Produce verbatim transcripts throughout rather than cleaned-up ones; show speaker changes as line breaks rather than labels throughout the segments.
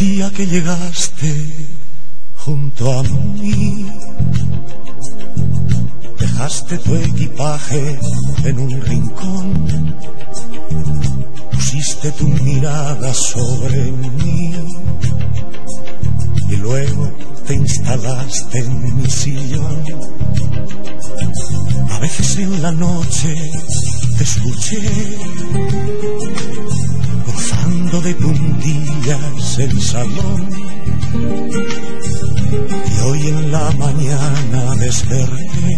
día que llegaste junto a mí, dejaste tu equipaje en un rincón, pusiste tu mirada sobre mí y luego te instalaste en mi sillón. A veces en la noche te escuché cruzando de puntillas el salón, y hoy en la mañana desperté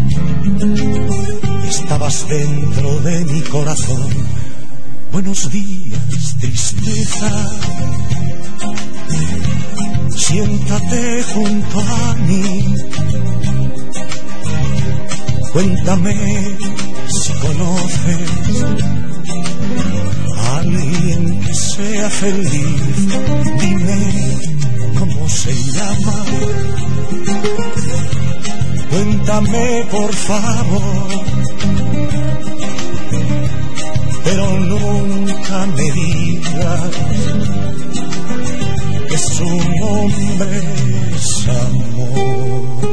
y estabas dentro de mi corazón. Buenos días, tristeza, siéntate junto a mí, cuéntame si conoces a alguien que sea feliz, dime cómo se llama, cuéntame por favor, pero nunca me digas que su nombre es amor.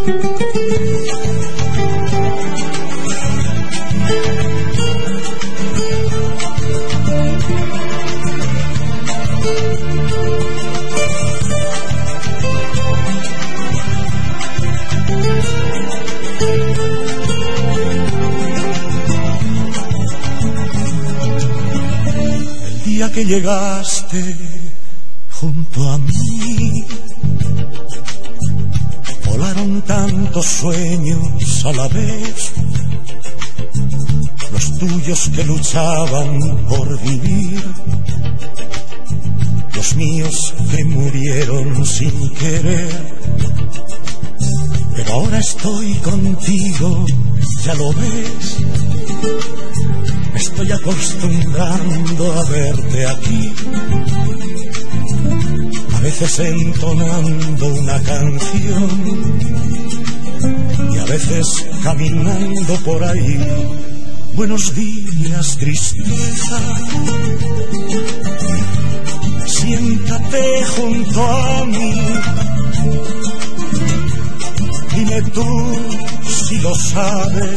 El día que llegaste junto a mí, volaron tantos sueños a la vez, los tuyos que luchaban por vivir, los míos que murieron sin querer. Pero ahora estoy contigo, ya lo ves, me estoy acostumbrando a verte aquí, a veces entonando una canción y a veces caminando por ahí. Buenos días, tristeza, siéntate junto a mí, dime tú si lo sabes,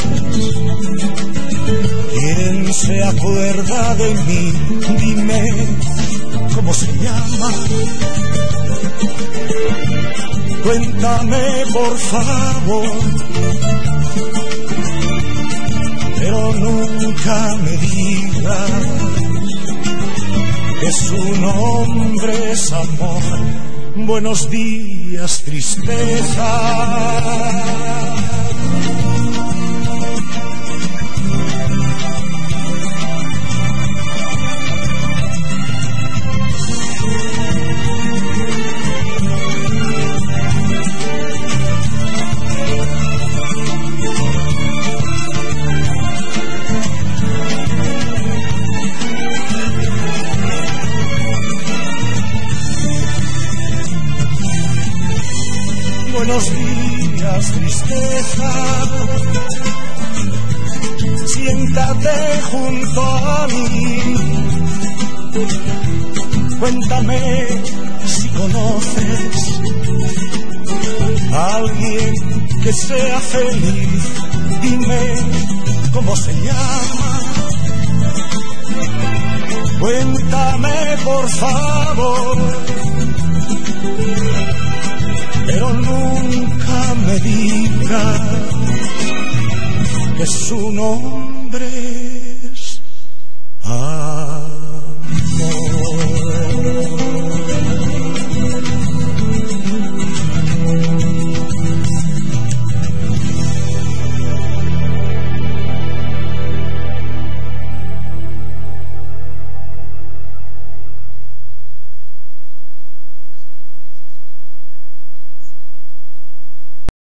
¿quién se acuerda de mí? Dime cómo se llama, cuéntame por favor, pero nunca me digas que su nombre es amor. Buenos días, tristeza. Buenos días, tristeza, siéntate junto a mí, cuéntame si conoces a alguien que sea feliz, dime cómo se llama, cuéntame por favor, pero nunca me digas que su nombre